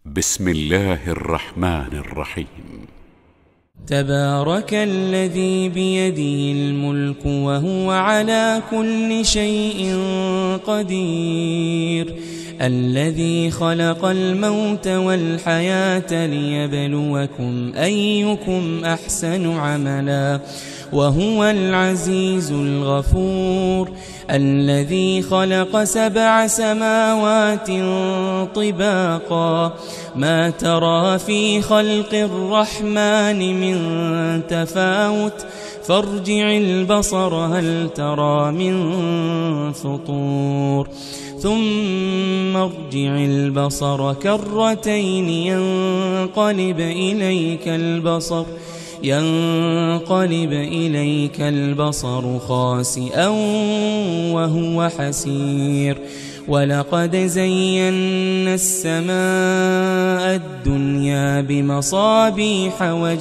بسم الله الرحمن الرحيم. تبارك الذي بيده الملك وهو على كل شيء قدير، الذي خلق الموت والحياة ليبلوكم أيكم أحسن عملا، وهو العزيز الغفور، الذي خلق 7 سماوات طباقا، ما ترى في خلق الرحمن من تفاوت، فارجع البصر هل ترى من فطور، ثم ارجع البصر كرتين ينقلب إليك البصر خاسئا وهو حسير، ولقد زينا السماء الدنيا بمصابيح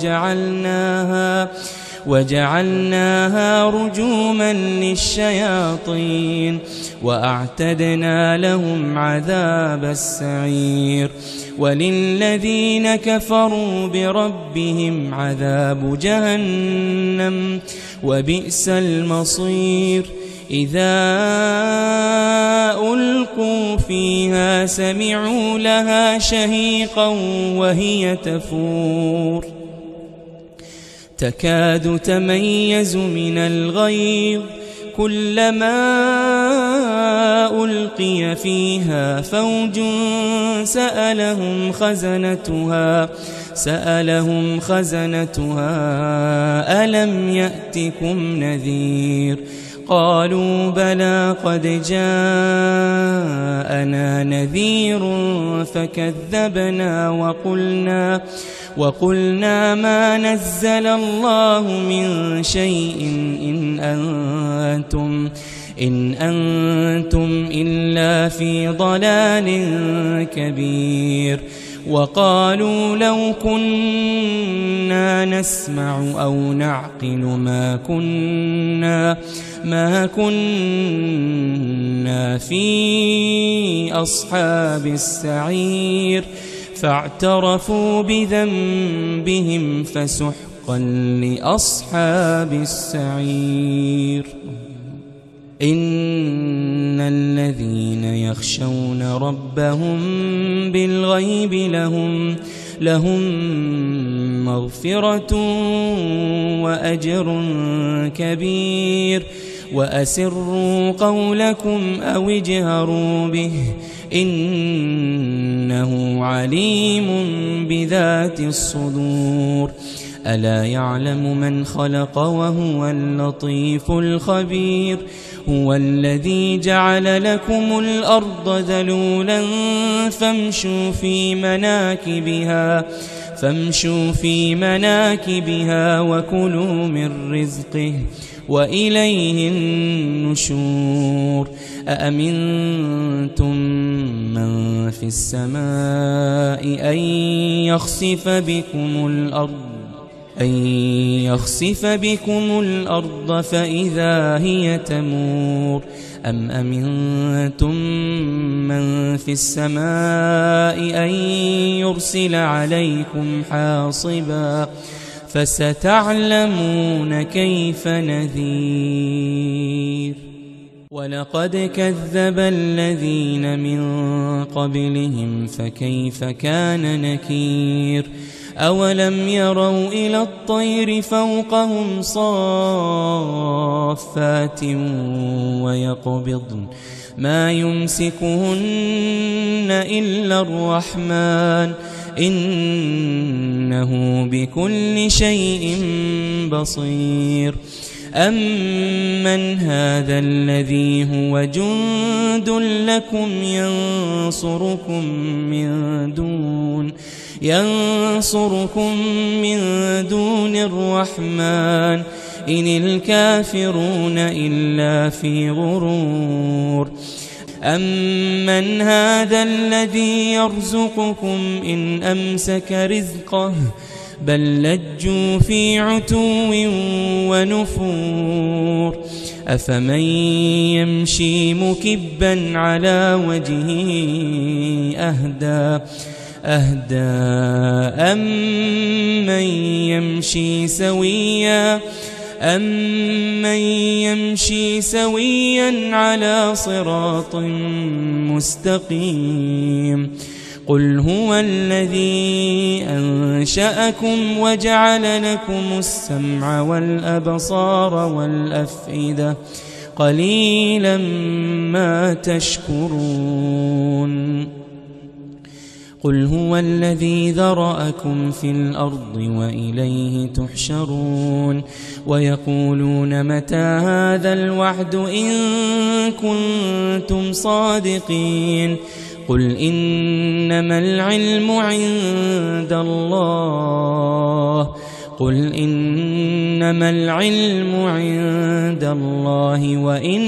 وجعلناها رجوما للشياطين، وأعتدنا لهم عذاب السعير، وللذين كفروا بربهم عذاب جهنم وبئس المصير. إذا ألقوا فيها سمعوا لها شهيقا وهي تفور، تكاد تميز من الغيظ، كلما ألقي فيها فوج سألهم خزنتها ألم يأتكم نذير، قالوا بلى قد جاءنا نذير فكذبنا وقلنا ما نزل الله من شيء إن أنتم إلا في ضلال كبير، وقالوا لو كنا نسمع أو نعقل ما كنا في أصحاب السعير، فاعترفوا بذنبهم فسحقا لأصحاب السعير. إن الذين يخشون ربهم بالغيب لهم مغفرة وأجر كبير، وأسروا قولكم أو اجهروا به إنه عليم بذات الصدور، ألا يعلم من خلق وهو اللطيف الخبير، هو الذي جعل لكم الأرض ذلولا فامشوا في مناكبها وكلوا من رزقه وإليه النشور. أأمنتم من في السماء أن يخسف بكم الأرض فإذا هي تمور، أم أمنتم من في السماء أن يرسل عليكم حاصبا، فستعلمون كيف نذير. ولقد كذب الذين من قبلهم فكيف كان نكير، أولم يروا إلى الطير فوقهم صافات ويقبضن ما يمسكهن إلا الرحمن إنه بكل شيء بصير. أمن هذا الذي هو جند لكم ينصركم من دون الرحمن إن الكافرون إلا في غرور. أمن هذا الذي يرزقكم إن أمسك رزقه بل لجوا في عتو ونفور. أفمن يمشي مكبا على وجهه أهدى أهدى أمن يمشي سويا على صراط مستقيم قل هو الذي أنشأكم وجعل لكم السمع والأبصار والأفئدة قليلا ما تشكرون قل هو الذي ذرأكم في الأرض وإليه تحشرون ويقولون متى هذا الوعد إن كنتم صادقين قل إنما العلم عند الله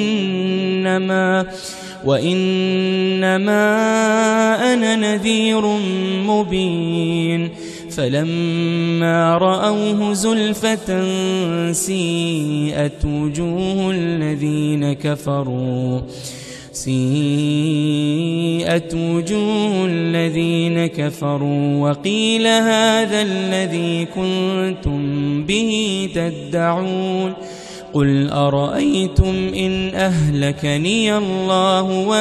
وإنما أنا نذير مبين فلما رأوه زلفة سيئت وجوه الذين كفروا وقيل هذا الذي كنتم به تدعون قل أرأيتم إن أهلكني الله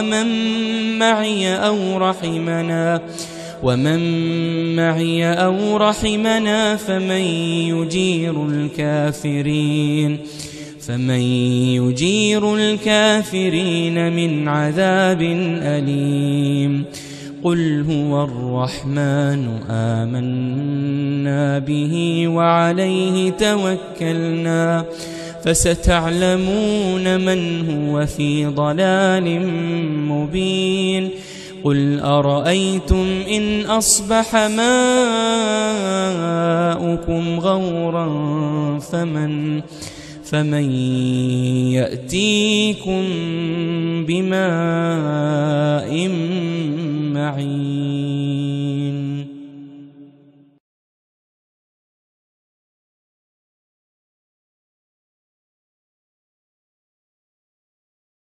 ومن معي أو رحمنا فمن يجير الكافرين من عذاب أليم قل هو الرحمن آمنا به وعليه توكلنا فستعلمون من هو في ضلال مبين قل أرأيتم إن أصبح ماؤكم غورا فمن يأتيكم بماء معين